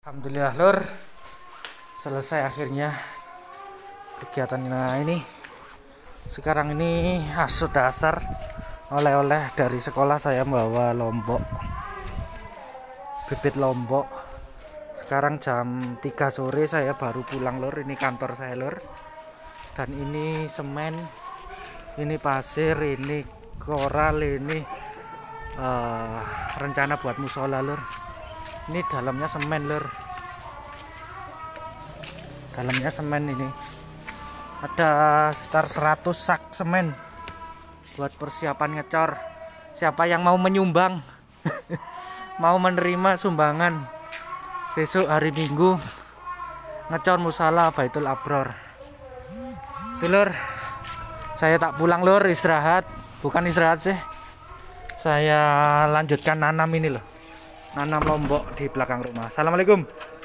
Alhamdulillah lur, selesai akhirnya kegiatan ini. Sekarang ini hasut dasar, oleh-oleh dari sekolah saya membawa lombok, bibit lombok. Sekarang jam 3 sore saya baru pulang lur, ini kantor saya lur. Dan ini semen, ini pasir, ini koral, ini rencana buat musola lur. Ini dalamnya semen lur, dalamnya semen. Ini ada sekitar 100 sak semen buat persiapan ngecor. Siapa yang mau menyumbang mau menerima sumbangan besok hari Minggu ngecor musala Baitul Abror. Itu lur, saya tak pulang lur, istirahat. Bukan istirahat sih, saya lanjutkan nanam ini loh, nanam lombok di belakang rumah. Assalamualaikum.